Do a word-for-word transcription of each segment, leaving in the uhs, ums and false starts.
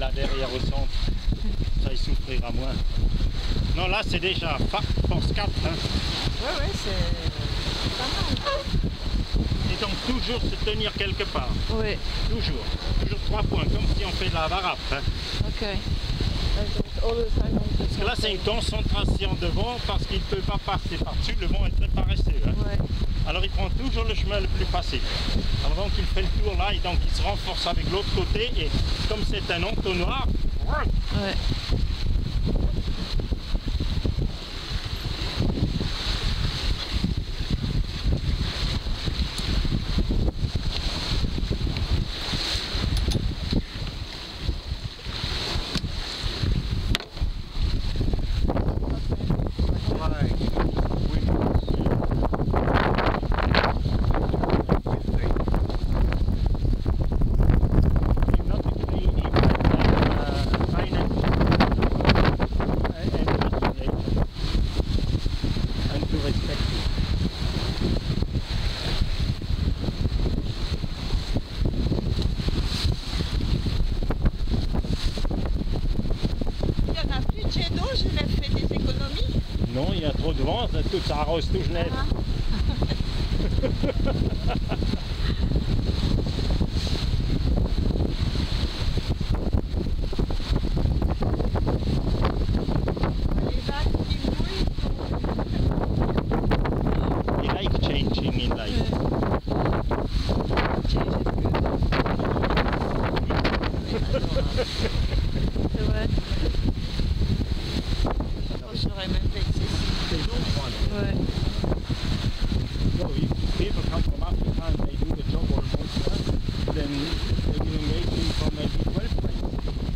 là derrière au centre. Ça, il souffrira moins. Non, là, c'est déjà force quatre. Hein. Ouais, ouais, c'est pas mal. Et donc, toujours se tenir quelque part. Oui. Toujours. Toujours trois points, comme si on fait de la varap. Hein. Ok. Parce que là, c'est une concentration de vent parce qu'il ne peut pas passer par-dessus. Le vent est très paresseux. Hein. Ouais. Alors, il prend toujours le chemin le plus facile. Alors, donc, il fait le tour là et donc, il se renforce avec l'autre côté. Et comme c'est un entonnoir, ouais. Non, il y a trop de vent, tout ça arrose tout Genève. Ah. He like changing in life. C'est vrai. Je n'aurais même pas été ici. Ouais. So if people come from Africa and they do the job almost, uh, then they will engage in for maybe twelve planes.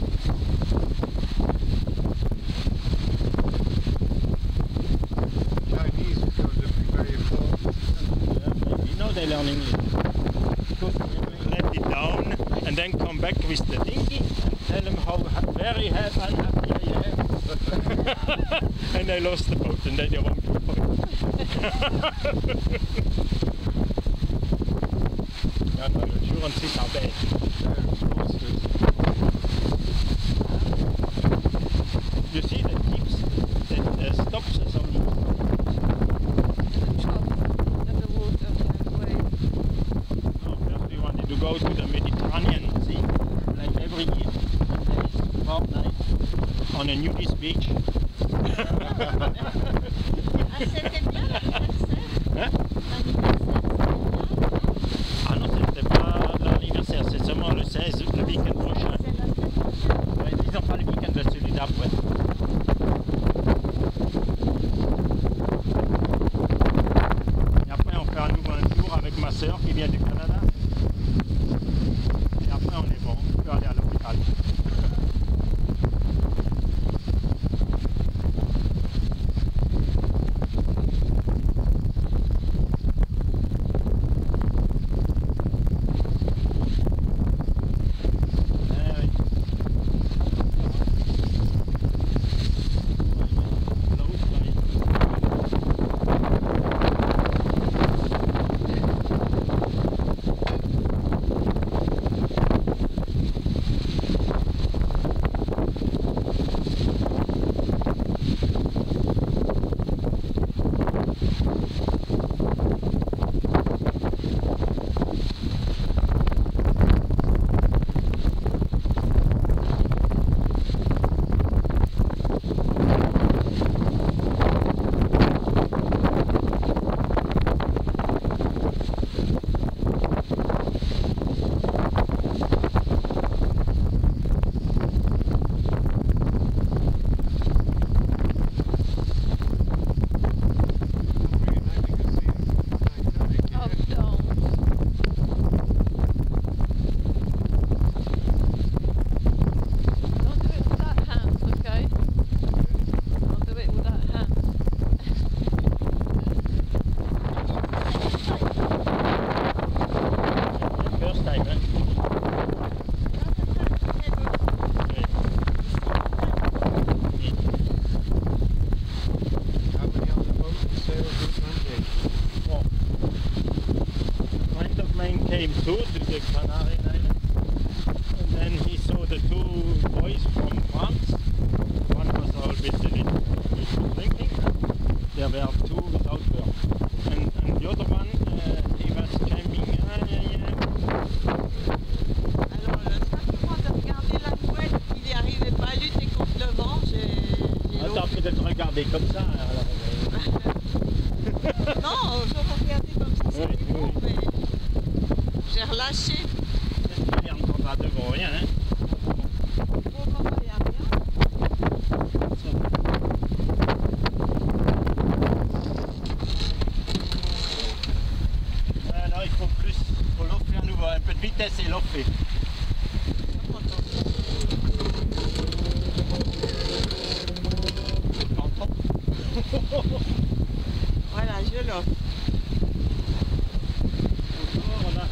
Chinese is going to be very important. Yeah, maybe. No, they learn English. Let it down and then come back with the dinghy and tell them how very happy unhappy I am. And I lost the boat and then they won't do it. Ja, dan is Joran zit daarbij. You see that keeps, that uh, stops us only. No, first we wanted to go to the Mediterranean Sea, like every year. And there is fortnight on a nudist beach. Ah, c'était bien l'anniversaire. Hein? L'anniversaire, Ah non, c'était pas l'anniversaire, c'est seulement le seize, le week-end prochain. c'est la semaine prochaine. Ouais, ils n'ont pas le week-end de celui d'après. Et après, on fait à nouveau un tour avec ma soeur qui vient du Canada. Et après, on est bon, on peut aller à l'hôpital. came to the Canary Islands, and then he saw the two boys from France. One was a bit, a little, a bit drinking. There were two without work. And, and the other one, uh, he was camping. Uh, yeah, yeah. Alors, euh, simplement de regarder la couette, il n'y arrivait pas à lutter contre le vent. J'ai j'ai Attends, l'eau- peut-être regarder comme ça. Alors, euh, Non, je regardais comme ça, c'était Oui, bon, oui. mais j'ai relâché. il n'entendra de gros rien. Hein. Pour le moment, il n'y a rien. Ah, non, il faut plus, il faut l'offrir à nouveau, un peu de vitesse et l'offrir. Voilà, je l'offre. Voilà.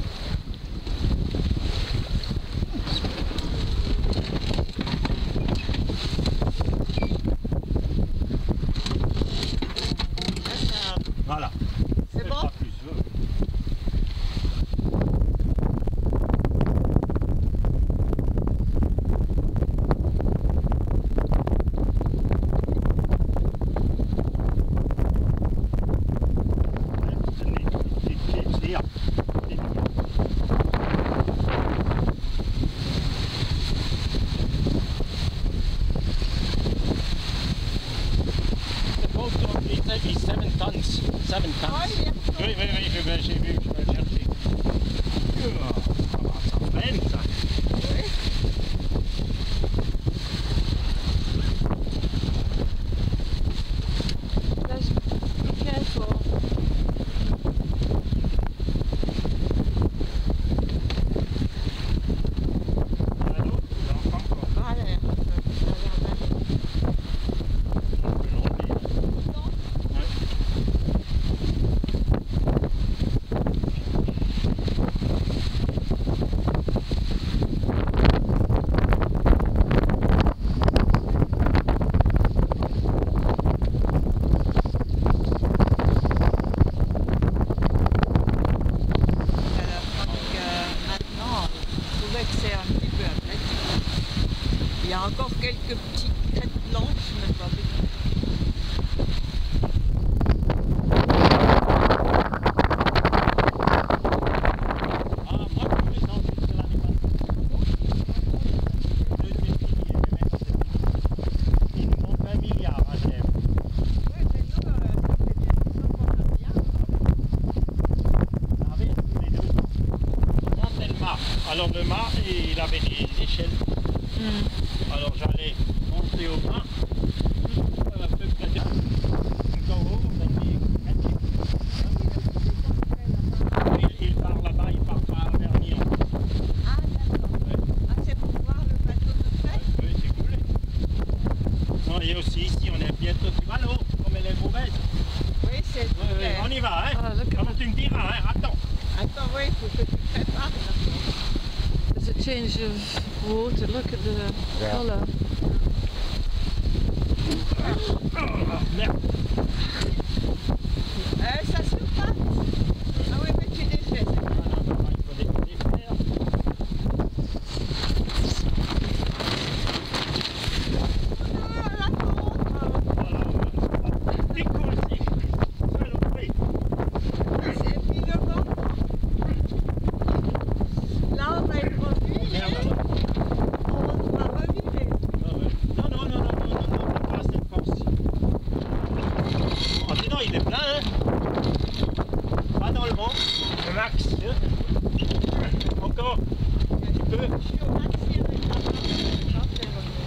Voilà. C'est bon? Pas plus, oui. Maybe seven tons. Seven tons. Oh, il est retourné. Oui, oui, oui, je vais- j'ai vu, je vais le chercher. Oh, ça va, ça freine, ça. Oui. Let's be careful. Allô, il en prend encore. Voilà, je- je regarde un peu. On peut l'enlever. Ouais. Alors, tandis que maintenant, je trouvais que c'est un petit peu aplati. Il y a encore quelques petites crêtes blanches, mais pas beaucoup. Ah, moi, je me sens plus sur l'animal. Deux, c'est fini, les mecs, c'est fini. Il nous manque un milliard à chèvre. Oui, mais nous, euh, ça fait bien longtemps qu'on a bien. Ça arrive tous les deux ans. Moi, c'est le mât. Alors, le mât, il avait des échelles. Mm. Alors, j'allais monter au mât. Un peu près de... Go home, and he- Il, il part là-bas, il part pas vers Lyon. Ah, d'accord. Ah, c'est pour voir le bateau de fête. Oui, c'est cool. Non, et aussi ici, on est bientôt sur l'eau, comme elle est mauvaise. Oui, c'est Oui, oui, clair. on y va, hein. Ah, look at Comme tu me diras, hein. Attends. Attends, oui, il faut que tu prépares. là. There's a change of water. Look at the Yeah. colour. Oh, merde. Euh, ça se passe. Ah oui, mais tu défais. Ah, non, non, il faut des- des fers. Ah, la côte. Voilà, voilà. Décolle, c'est saloperie. C'est puis le vent. Là, on va être revivé. Merde, alors. On va reviver. Ah, ouais. Non, non, non, non, non, non, non, pas cette force. Ah, sinon, il est plein, hein. Pas dans le vent. Le max. hein. Encore. Un petit peu. Je suis au maxi avec la main. Ça, c'est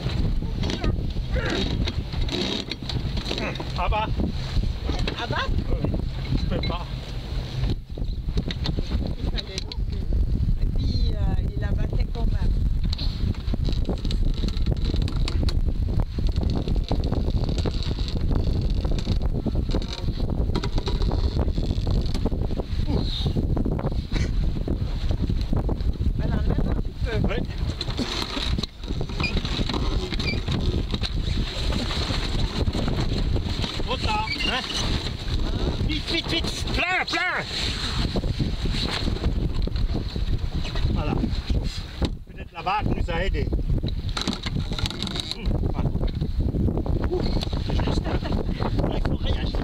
revivé. Ah bah. Ah bah, Oui, je peux pas. il fallait donc. Et puis, euh, il abattait quand même. Alors, là, tu peux. Oui. Trop tard, hein. Vite, vite, vite. Plein, plein. Voilà. Peut-être la vague nous a aidés. Hum, voilà. Ouh, c'est juste, hein. Là, il faut réagir.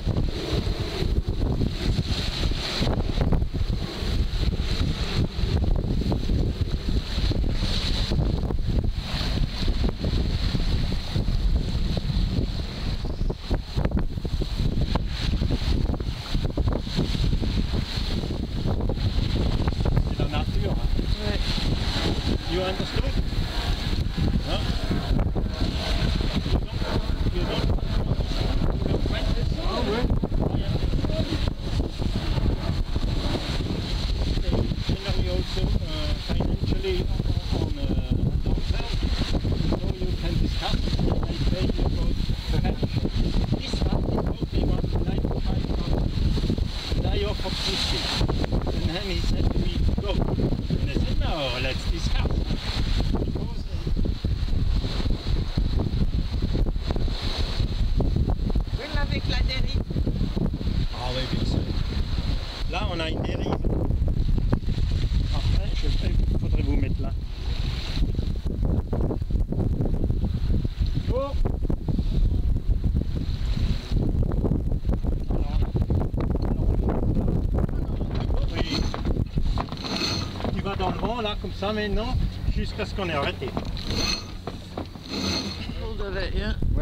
C'est la nature. Hein. Ouais. You understood? Huh? You don't, you don't, you don't find this? Oh, ouais. Generally also uh, financially on uh, themselves, so you can discuss and they pay you about perhaps this one is what they want ninety-five thousand and I offered fifty. And then he said to me, go. And I said, no, let's discuss. Because uh, Même avec la dérive. ah oui, bien sûr. Là, on a une dérive. Après, je il faudrait vous mettre là. Oh. Alors, alors, oui. Tu vas dans le vent là, comme ça maintenant, jusqu'à ce qu'on ait arrêté. Hold of it, yeah. Oui.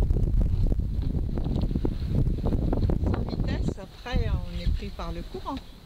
Sans vitesse, après on est pris par le courant.